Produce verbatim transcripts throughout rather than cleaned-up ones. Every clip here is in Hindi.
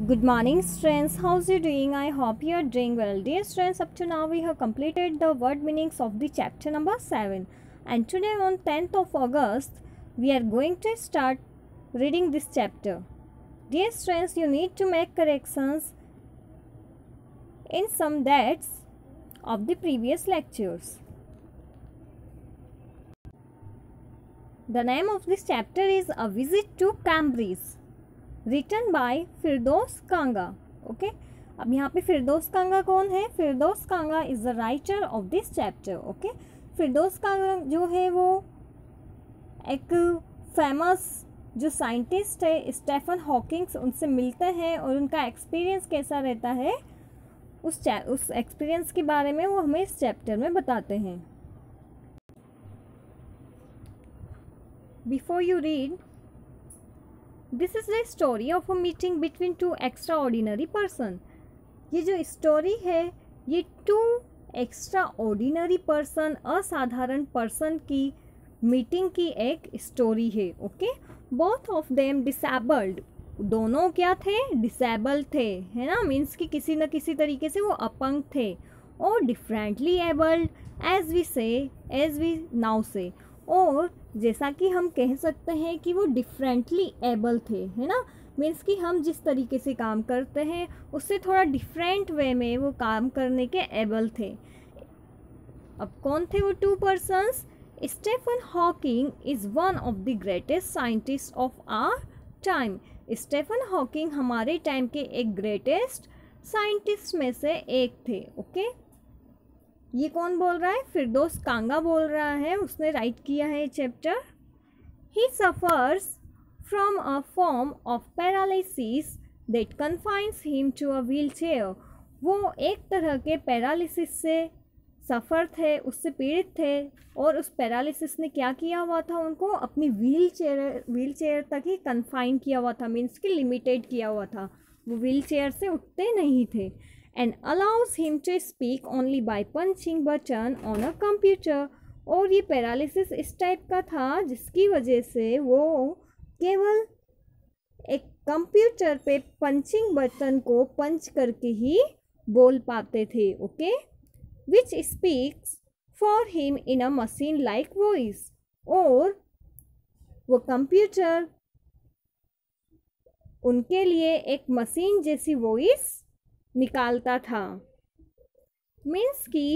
Good morning students, how's you doing? I hope you are doing well. Dear students, up to now we have completed the word meanings of the chapter number seven, and today on tenth of August we are going to start reading this chapter. Dear students, you need to make corrections in some dates of the previous lectures. The name of this chapter is A Visit to Cambridge, written by Firdaus Kanga. Okay, अब यहाँ पे फिरदौस कांगा कौन है? Firdaus Kanga is the writer of this chapter. Okay, Firdaus Kanga जो है वो एक फेमस जो साइंटिस्ट है स्टीफन हॉकिंग्स, उनसे मिलते हैं और उनका एक्सपीरियंस कैसा रहता है उस उस एक्सपीरियंस के बारे में वो हमें इस चैप्टर में बताते हैं. Before you read, this is the story of a meeting between two extraordinary person. ये जो स्टोरी है ये टू एक्स्ट्रा ऑर्डिनरी पर्सन, असाधारण पर्सन की मीटिंग की एक स्टोरी है. Okay, both of them disabled, दोनों क्या थे? डिसेबल थे, है ना. मीन्स कि किसी न किसी तरीके से वो अपंग थे. और differently abled as we say as we now say, और जैसा कि हम कह सकते हैं कि वो डिफरेंटली एबल थे, है ना. मीन्स कि हम जिस तरीके से काम करते हैं उससे थोड़ा डिफरेंट वे में वो काम करने के एबल थे. अब कौन थे वो two persons? Stephen Hawking is one of the greatest scientist of our time. Stephen Hawking हमारे टाइम के एक ग्रेटेस्ट साइंटिस्ट में से एक थे. ओके, ये कौन बोल रहा है? फिरदौस कांगा बोल रहा है, उसने राइट किया है chapter. He suffers from a form of paralysis that confines him to a wheelchair. वो एक तरह के पैरालिसिस से सफ़र थे, उससे पीड़ित थे, और उस पैरालिसिस ने क्या किया हुआ था? उनको अपनी व्हील चेयर व्हील चेयर तक ही कन्फाइन किया हुआ था. मीन्स कि लिमिटेड किया हुआ था, वो व्हील चेयर से उठते नहीं थे. and allows him to speak only by punching button on a computer. और ये पैरालिसिस इस टाइप का था जिसकी वजह से वो केवल एक कंप्यूटर पे पंचिंग बटन को पंच करके ही बोल पाते थे. Okay, which speaks for him in a machine like voice. और वो कंप्यूटर उनके लिए एक मशीन जैसी वॉइस निकालता था. मीन्स कि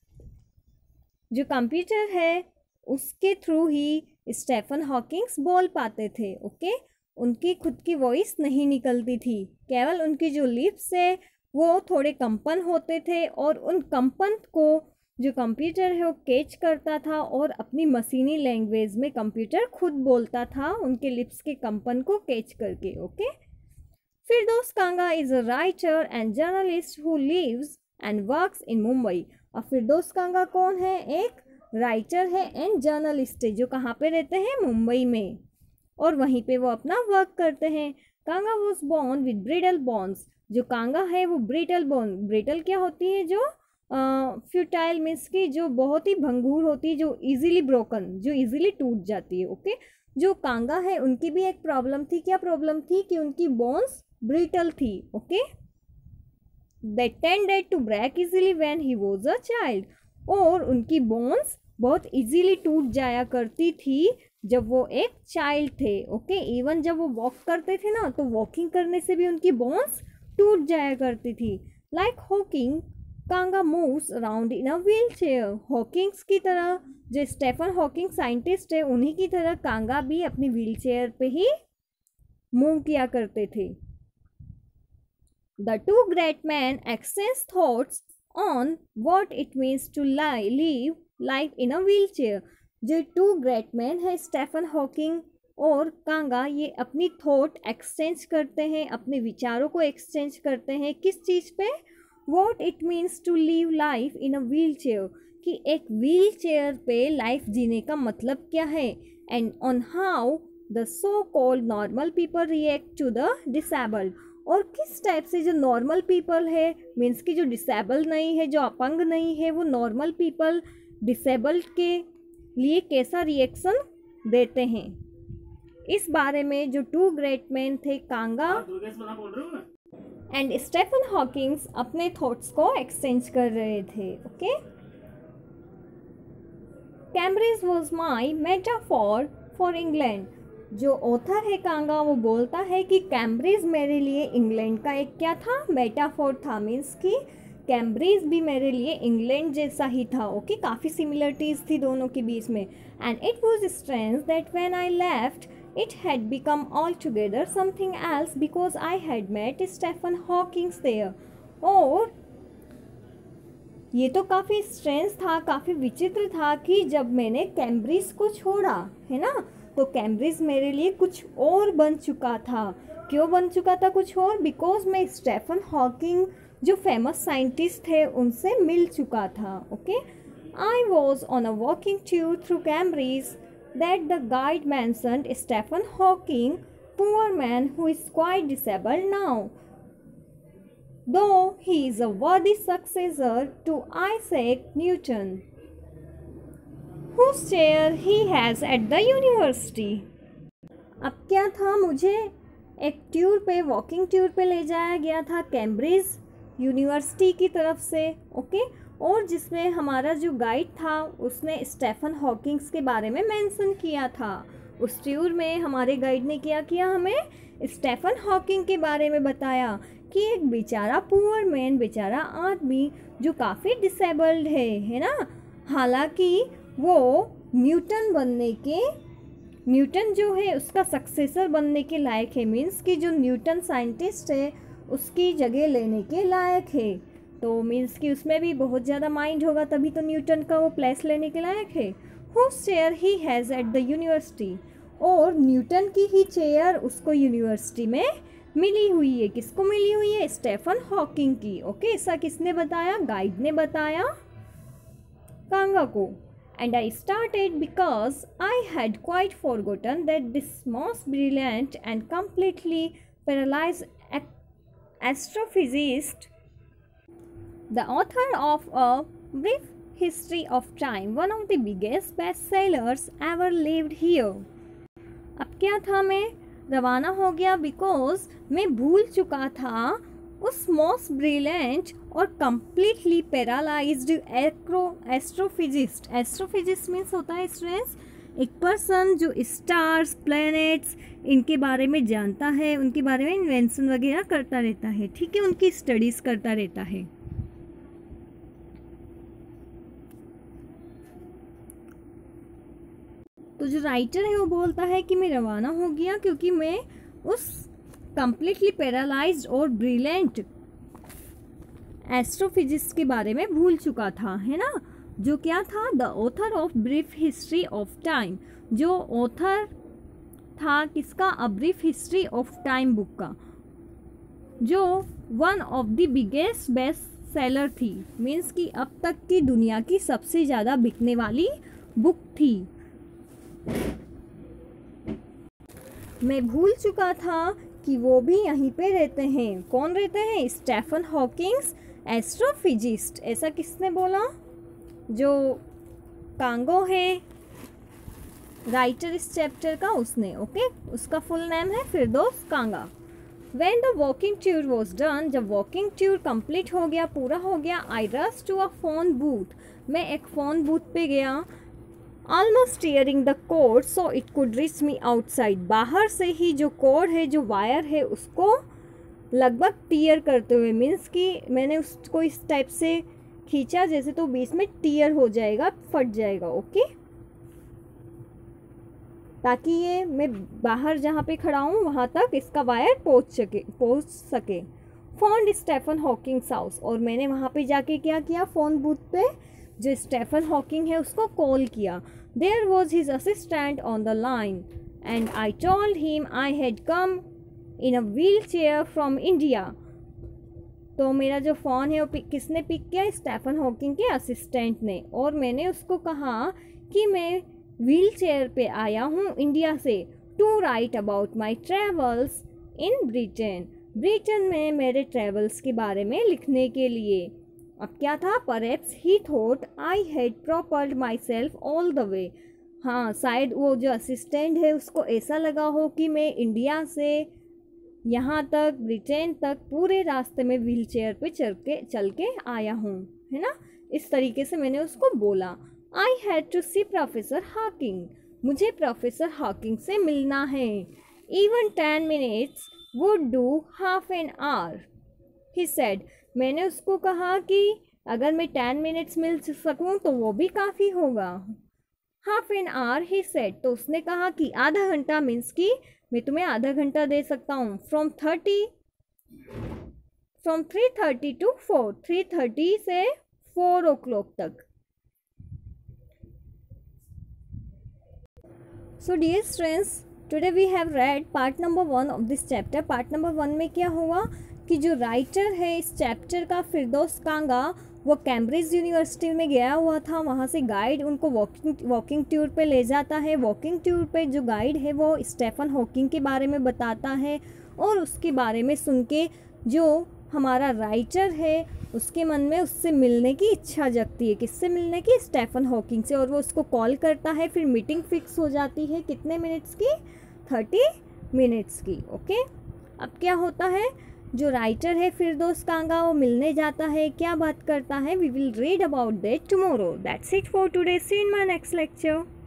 जो कंप्यूटर है उसके थ्रू ही स्टीफन हॉकिंग्स बोल पाते थे. ओके, उनकी खुद की वॉइस नहीं निकलती थी, केवल उनकी जो लिप्स है वो थोड़े कंपन होते थे, और उन कंपन को जो कंप्यूटर है वो कैच करता था और अपनी मशीनी लैंग्वेज में कंप्यूटर खुद बोलता था उनके लिप्स के कंपन को कैच करके. Okay, Firdaus Kanga is a writer and journalist who lives and works in Mumbai. और फिरदौस कांगा कौन है? एक राइटर है एंड जर्नलिस्ट है जो कहाँ पे रहते हैं? मुंबई में, और वहीं पे वो अपना वर्क करते हैं. Kanga was born with brittle bones. जो कांगा है वो ब्रिटल बोन, ब्रिटल क्या होती है? जो फ्यूटाइल मीन्स की जो बहुत ही भंगूर होती है, जो इजीली ब्रोकन, जो इजीली टूट जाती है. ओके, जो कांगा है उनकी भी एक प्रॉब्लम थी. क्या प्रॉब्लम थी? कि उनकी बोन्स ब्रिटल थी. Okay, they tended to break easily when he was a child. और उनकी बोन्स बहुत इजीली टूट जाया करती थी जब वो एक चाइल्ड थे. ओके, इवन जब वो वॉक करते थे ना तो वॉकिंग करने से भी उनकी बोन्स टूट जाया करती थी. Like Hawking, Kanga moves around in a wheelchair. Hawkings की तरह, जो स्टीफन हॉकिंग साइंटिस्ट है उन्हीं की तरह कांगा भी अपनी व्हील चेयर पे ही मूव किया करते थे. The two great men exchange thoughts on what it means to lie, live life in a wheelchair. जो टू ग्रेट मैन है स्टीफन हॉकिंग और कांगा, ये अपनी थॉट एक्सचेंज करते हैं, अपने विचारों को एक्सचेंज करते हैं. किस चीज़ पे? What it means to live life in a wheelchair, कि एक व्हील चेयर पे लाइफ जीने का मतलब क्या है. And on how the so called normal people react to the disabled. और किस टाइप से जो नॉर्मल पीपल है, मीन्स कि जो डिसेबल नहीं है, जो अपंग नहीं है, वो नॉर्मल पीपल डिसेबल्ड के लिए कैसा रिएक्शन देते हैं. इस बारे में जो टू ग्रेट मैन थे कांगा एंड स्टेफन हॉकिंग्स अपने थॉट्स को एक्सचेंज कर रहे थे. Okay, Cambridge was my metaphor for England. जो ऑथर है कांगा वो बोलता है कि कैम्ब्रिज मेरे लिए इंग्लैंड का एक क्या था, मेटाफोर था. मीन्स कि कैम्ब्रिज भी मेरे लिए इंग्लैंड जैसा ही था. Okay okay? काफ़ी सिमिलरिटीज़ थी दोनों के बीच में. And it was strange that when I left it had become altogether something else because I had met Stephen Hawking there. और ये तो काफ़ी स्ट्रेंज था, काफ़ी विचित्र था कि जब मैंने कैम्ब्रिज को छोड़ा है ना, तो कैम्ब्रिज मेरे लिए कुछ और बन चुका था. क्यों बन चुका था कुछ और? बिकॉज मैं स्टेफन हॉकिंग जो फेमस साइंटिस्ट थे उनसे मिल चुका था. Okay, I was on a walking tour through Cambridge that the guide mentioned Stephen Hawking, poor man who is quite disabled now, though he is a worthy successor to Isaac Newton, whose chair he has at the university. अब क्या था, मुझे एक टूर पे, वॉकिंग टूर पे ले जाया गया था कैम्ब्रिज यूनिवर्सिटी की तरफ से. Okay okay? और जिसमें हमारा जो गाइड था उसने स्टेफन हॉकिंग्स के बारे में मेंशन किया था. उस टूर में हमारे गाइड ने क्या किया, हमें स्टेफन हॉकिंग के बारे में बताया कि एक बेचारा पुअर मैन, बेचारा आदमी जो काफ़ी डिसेबल्ड है है ना, हालांकि वो न्यूटन बनने के, न्यूटन जो है उसका सक्सेसर बनने के लायक है. मीन्स कि जो न्यूटन साइंटिस्ट है उसकी जगह लेने के लायक है. तो मीन्स कि उसमें भी बहुत ज़्यादा माइंड होगा तभी तो न्यूटन का वो प्लेस लेने के लायक है. Whose chair he has at the university. और न्यूटन की ही चेयर उसको यूनिवर्सिटी में मिली हुई है. किसको मिली हुई है? स्टेफन हॉकिंग की. ओके, ऐसा किसने बताया? गाइड ने बताया कांगा को. And I started because I had quite forgotten that this most brilliant and completely paralysed astrophysicist, the author of A Brief History of Time, one of the biggest bestsellers ever lived here. अब क्या था, मैं रवाना हो गया बिकॉज मैं भूल चुका था उस मोस्ट ब्रिलियंट और कम्प्लीटली पैरालाइज्ड एक्रो एस्ट्रोफिजिस्ट. एस्ट्रोफिजिस्ट मीन्स होता है स्टूडेंट्स एक पर्सन जो स्टार्स, प्लैनेट्स इनके बारे में जानता है, उनके बारे में इन्वेंशन वगैरह करता रहता है. ठीक है, उनकी स्टडीज़ करता रहता है. तो जो राइटर है वो बोलता है कि मैं रवाना हो गया क्योंकि मैं उस कम्प्लीटली पैरालाइज्ड और ब्रिलियंट एस्ट्रोफिजिस्ट के बारे में भूल चुका था, है ना, जो क्या था, the author of brief history of time. जो ऑथर था किसका? A brief history of time book का, जो one of the biggest best seller थी. मीन्स कि अब तक की दुनिया की सबसे ज़्यादा बिकने वाली बुक थी. मैं भूल चुका था कि वो भी यहीं पे रहते हैं. कौन रहते हैं? Stephen Hawkings, astrophysicist. ऐसा किसने बोला? जो कांगो है राइटर इस चैप्टर का, उसने. ओके, उसका फुल नेम है Firdaus Kanga. When the walking tour was done, जब वॉकिंग टूर कंप्लीट हो गया, पूरा हो गया, I rushed to a phone booth. मैं एक फ़ोन बूथ पे गया. Almost tearing the cord so it could reach me outside. बाहर से ही जो कोड है, जो वायर है, उसको लगभग टीयर करते हुए, मीन्स कि मैंने उसको इस टाइप से खींचा जैसे तो बीच में टीयर हो जाएगा, फट जाएगा. ओके, ताकि ये मैं बाहर जहाँ पे खड़ा हूँ वहाँ तक इसका वायर पहुँच सके पहुँच सके फाउंड स्टेफन हॉकिंग्स हाउस. और मैंने वहाँ पे जाके क्या किया, फ़ोन बूथ पे जो स्टेफन हॉकिंग है उसको कॉल किया. There was his assistant on the line and I told him I had come in a wheelchair from India. तो मेरा जो फ़ोन है वो पिक, किसने पिक किया? स्टेफन हॉकिंग के असिस्टेंट ने. और मैंने उसको कहा कि मैं व्हील चेयर पे आया हूँ इंडिया से, to write about my travels in Britain. Britain में मेरे ट्रेवल्स के बारे में लिखने के लिए. अब क्या था? Perhaps he thought I had prepared myself all the way. हाँ, शायद वो जो असिस्टेंट है उसको ऐसा लगा हो कि मैं इंडिया से यहाँ तक ब्रिटेन तक पूरे रास्ते में व्हील चेयर पे चल के चल के आया हूँ, है ना। इस तरीके से मैंने उसको बोला। I had to see professor Hawking, मुझे प्रोफेसर हॉकिंग से मिलना है। Even ten minutes would do half an hour, he said. मैंने उसको कहा कि अगर मैं टेन मिनट्स मिल सकूँ तो वो भी काफ़ी होगा। Half an hour, he said. तो उसने कहा कि आधा घंटा, मीन्स कि मैं तुम्हें आधा घंटा दे सकता हूँ। From thirty from three thirty to four, three thirty से फोर ओ क्लॉक तक। So dear students, today we have read part number one of this chapter. Part number one में क्या हुआ कि जो राइटर है इस चैप्टर का, फिरदौस कांगा, वो कैम्ब्रिज यूनिवर्सिटी में गया हुआ था। वहाँ से गाइड उनको वॉकिंग वॉकिंग टूर पे ले जाता है। वॉकिंग टूर पे जो गाइड है वो स्टीफन हॉकिंग के बारे में बताता है, और उसके बारे में सुन के जो हमारा राइटर है उसके मन में उससे मिलने की इच्छा जगती है। किससे मिलने की? स्टीफन हॉकिंग से। और वो उसको कॉल करता है। फिर मीटिंग फिक्स हो जाती है कितने मिनट्स की? थर्टी मिनट्स की। ओके, अब क्या होता है, जो राइटर है फिरदौस कांगा वो मिलने जाता है, क्या बात करता है, we will read about that tomorrow. That's it for today, see in my next lecture.